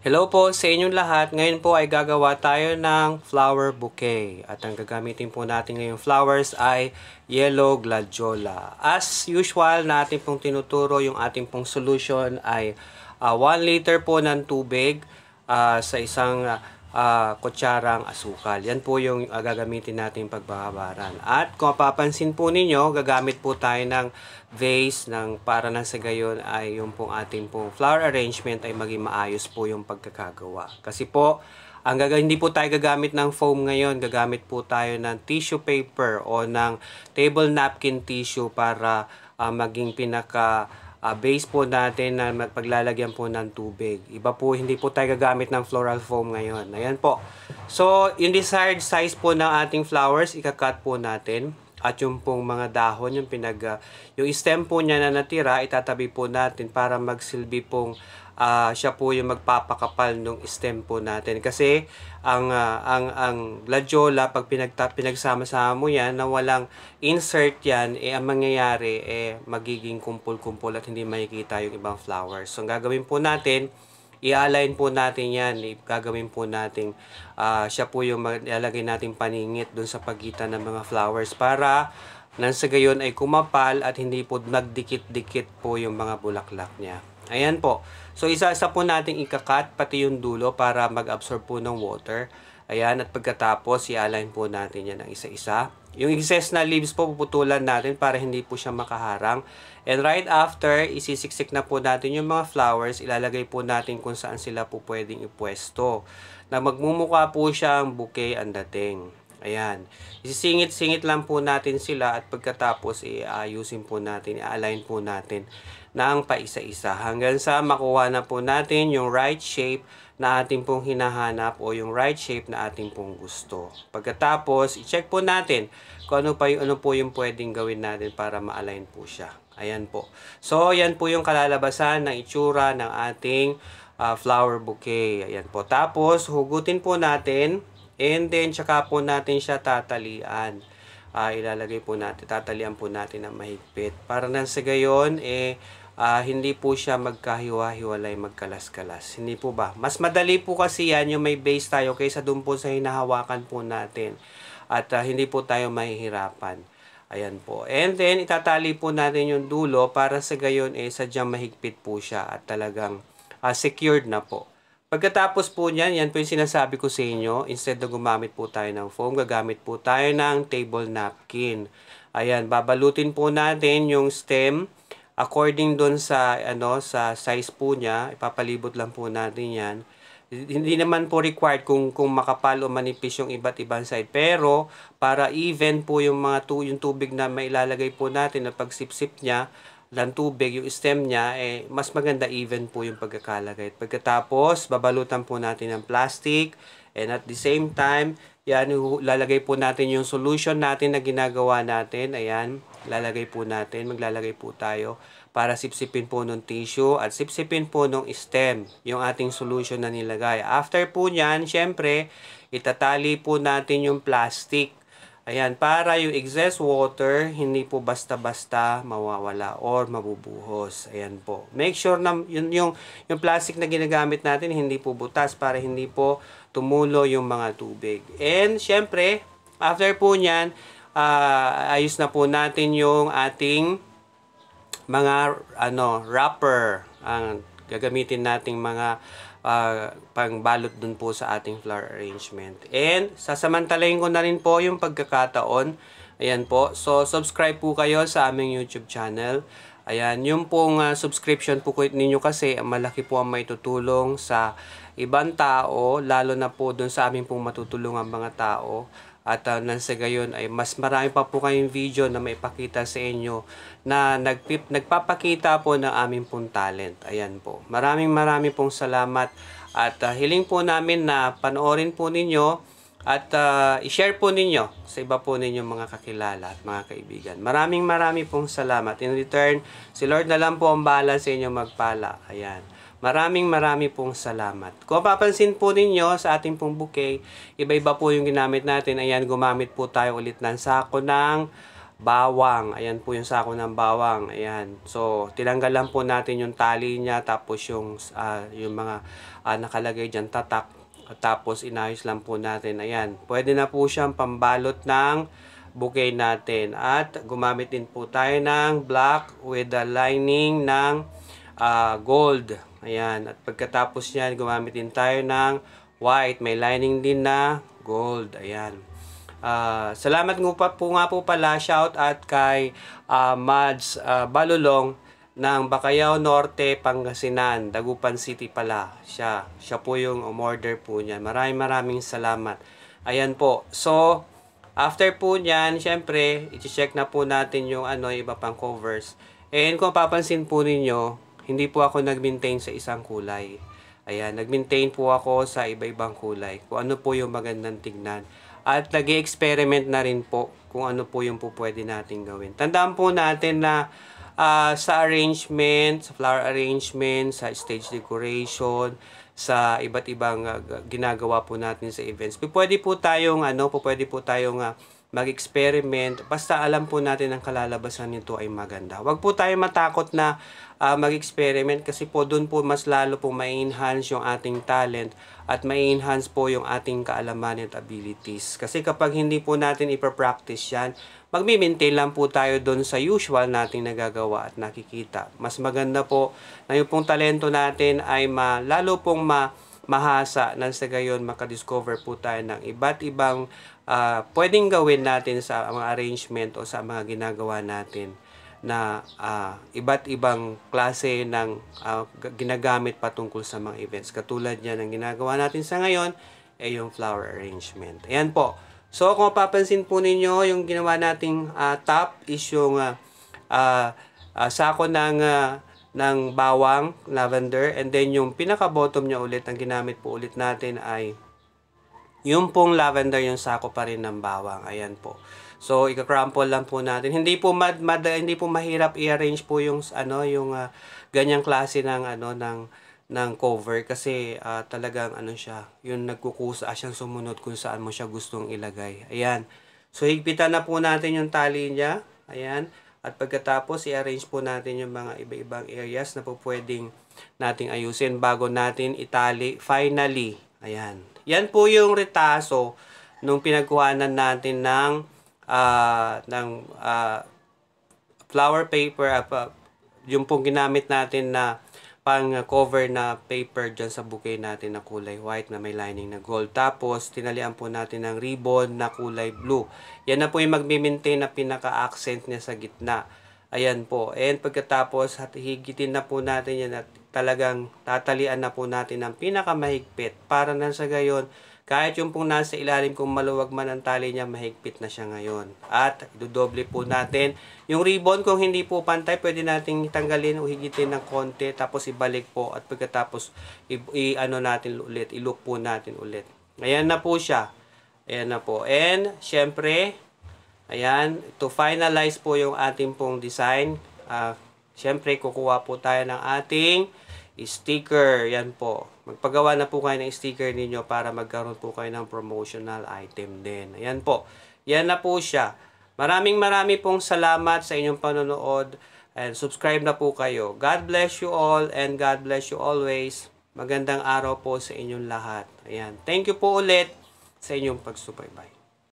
Hello po sa inyong lahat. Ngayon po ay gagawa tayo ng flower bouquet. At ang gagamitin po natin ngayong flowers ay yellow gladiola. As usual na ating pong tinuturo, yung ating pong solution ay 1 liter po ng tubig sa isang kutsarang asukal. Yan po yung gagamitin natin pagbabaran. At kung mapapansin po ninyo, gagamit po tayo ng vase para nang sa gayon ay yung pong ating pong flower arrangement ay maging maayos po yung pagkakagawa. Kasi po, hindi po tayo gagamit ng foam ngayon, gagamit po tayo ng tissue paper o ng table napkin tissue para maging base po natin na paglalagyan po ng tubig. Iba po, hindi po tayo gagamit ng floral foam ngayon. Ayan po. So, yung desired size po ng ating flowers, ikakat po natin. At yung pong mga dahon, yung stem po niya na natira, itatabi po natin para magsilbi pong siya po yung magpapakapal ng stem po natin. Kasi ang gladiola, pag pinagsama-sama mo yan, na walang insert yan, ang mangyayari, magiging kumpul-kumpul at hindi makikita yung ibang flowers. So, ang gagawin po natin, i-align po natin yan, gagawin po natin, siya po yung ilalagay natin paningit dun sa pagitan ng mga flowers para nang sa gayon ay kumapal at hindi po nagdikit-dikit po yung mga bulaklak niya. Ayan po. So, isa-isa po natin ikakat, pati yung dulo para mag-absorb po ng water. Ayan, at pagkatapos, i-align po natin yan ng isa-isa. Yung excess na leaves po, puputulan natin para hindi po siya makaharang. And right after, isisiksik na po natin yung mga flowers, ilalagay po natin kung saan sila po pwedeng ipwesto. Na magmumukha po siyang bouquet ang dating. Ayan. Isisingit-singit lang po natin sila at pagkatapos, i-ayusin po natin, i-align po natin ng paisa-isa hanggang sa makuha na po natin yung right shape na ating pong hinahanap o yung right shape na ating pong gusto. Pagkatapos, i-check po natin kung ano po yung pwedeng gawin natin para ma-align po siya. Ayan po. So, yan po yung kalalabasan ng itsura ng ating flower bouquet. Ayan po. Tapos, hugutin po natin and then, tsaka po natin siya tatalian. Ilalagay po natin, tatalian po natin ng mahigpit. Para nang sa gayon, hindi po siya magkahiwa-hiwalay, magkalas-kalas. Hindi po ba? Mas madali po kasi yan yung may base tayo kaysa dun po sa hinahawakan po natin. At hindi po tayo mahihirapan. Ayan po. And then, itatali po natin yung dulo para sa gayon, sadyang mahigpit po siya at talagang secured na po. Pagkatapos po niyan, yan po yung sinasabi ko sa inyo, instead na gumamit po tayo ng foam, gagamit po tayo ng table napkin. Ayan, babalutin po natin yung stem according doon sa sa size po niya, ipapalibot lang po natin 'yan. Hindi naman po required kung makapal o manipis yung iba't ibang side, pero para even po yung yung tubig na mailalagay po natin na pagsipsip niya ng tubig, yung stem niya, mas maganda even po yung pagkakalagay. Pagkatapos, babalutan po natin ng plastic and at the same time, yan, lalagay po natin yung solution natin na ginagawa natin. Ayan, lalagay po natin, maglalagay po tayo para sipsipin po ng tissue at sipsipin po ng stem yung ating solution na nilagay. After po nyan, syempre, itatali po natin yung plastic. Ayan, para yung excess water, hindi po basta-basta mawawala or mabubuhos. Ayan po. Make sure na yung plastic na ginagamit natin, hindi po butas para hindi po tumulo yung mga tubig. And, syempre, after po nyan, ayos na po natin yung ating mga wrapper. Ang gagamitin nating mga pangbalot dun po sa ating flower arrangement. And sasamantalayin ko na rin po yung pagkakataon. Ayan po. So, subscribe po kayo sa aming YouTube channel. Ayan, yung pong subscription po ninyo kasi malaki po ang may tutulong sa ibang tao, lalo na po dun sa aming pong matutulungan mga tao. At nang sa gayon ay mas marami pa po kayong video na maipakita sa inyo na nagpapakita po ng aming pong talent. Ayan po. Maraming pong salamat at hiling po namin na panoorin po ninyo at i-share po ninyo sa iba po ninyong mga kakilala at mga kaibigan. Maraming pong salamat. In return, si Lord na lang po ang bahala sa inyo magpala. Ayan. Maraming pong salamat. Kung papansin po ninyo sa ating pong bouquet, iba-iba po yung ginamit natin. Ayan, gumamit po tayo ulit ng sako ng bawang. Ayan po yung sako ng bawang. Ayan. So, tinanggal lang po natin yung tali niya, tapos yung mga nakalagay dyan, tatak. Tapos, inayos lang po natin. Ayan. Pwede na po siyang pambalot ng bouquet natin. At, gumamit din po tayo ng black with the lining ng gold. Ayan. At pagkatapos yan, gumamit din tayo ng white. May lining din na gold. Ayan. Salamat nga po pala, shout out kay Mads Balulong ng Bacayao Norte, Pangasinan, Dagupan City pala. Siya po yung umorder po niyan. Maraming salamat. Ayan po. So, after po niyan, syempre, i-check na po natin yung iba pang covers. And kung papansin po ninyo, hindi po ako nag-maintain sa isang kulay. Ayan, nag-maintain po ako sa iba-ibang kulay. Kung ano po yung magandang tignan. At nag-experiment na rin po kung ano po yung po pwede natin gawin. Tandaan po natin na sa arrangement, sa flower arrangement, sa stage decoration, sa iba't ibang ginagawa po natin sa events. Pwede po tayong mag-experiment, basta alam po natin ang kalalabasan nito ay maganda. Huwag po tayo matakot na mag-experiment kasi po doon po mas lalo po ma-enhance yung ating talent at ma-enhance po yung ating kaalaman at abilities. Kasi kapag hindi po natin ipapractice yan, magmi-maintain lang po tayo doon sa usual nating nagagawa at nakikita. Mas maganda po na yung pong talento natin ay lalo pong mahasa nang sa gayon makadiscover po tayo ng iba't ibang pwedeng gawin natin sa mga arrangement o sa mga ginagawa natin na iba't ibang klase ng ginagamit patungkol sa mga events. Katulad yan ang ginagawa natin sa ngayon ay yung flower arrangement. Ayan po. So kung mapapansin po ninyo, yung ginawa nating top is yung sako ng bawang, lavender, and then yung pinaka-bottom niya ulit, ang ginamit po ulit natin ay yung pong lavender, yung sako pa rin ng bawang. Ayan po. So, ika-crumple lang po natin. Hindi po mahirap i-arrange po yung ganyang klase ng cover kasi talagang siya, yung nagkukusa siyang sumunod kung saan mo siya gustong ilagay. Ayan. So, higpitan na po natin yung tali niya. Ayan. At pagkatapos, i-arrange po natin yung mga iba-ibang areas na po pwedeng nating ayusin bago natin itali finally. Ayan. Yan po yung retaso nung pinagkuhanan natin ng flower paper, yung pong ginamit natin na pang cover na paper dyan sa bouquet natin na kulay white na may lining na gold. Tapos, tinalian po natin ng ribbon na kulay blue. Yan na po yung magmi-maintain na pinaka-accent niya sa gitna. Ayan po. And pagkatapos, higitin na po natin yan at talagang tatalian na po natin ng pinakamahigpit para na sa gayon, kahit yung pong nasa ilalim kung maluwag man ang tali niya, mahigpit na siya ngayon. At idodoble po natin. Yung ribbon, kung hindi po pantay, pwede nating tanggalin o higitin ng konti, tapos ibalik po. At pagkatapos, i-loop po natin ulit. Ayan na po siya. Ayan na po. And, syempre, ayan, to finalize po yung ating pong design, syempre, kukuha po tayo ng ating sticker. Yan po. Magpagawa na po kayo ng sticker ninyo para magkaroon po kayo ng promotional item din. Ayan po. Yan na po siya. Maraming pong salamat sa inyong panonood. And subscribe na po kayo. God bless you all and God bless you always. Magandang araw po sa inyong lahat. Ayan. Thank you po ulit sa inyong pagsubaybay.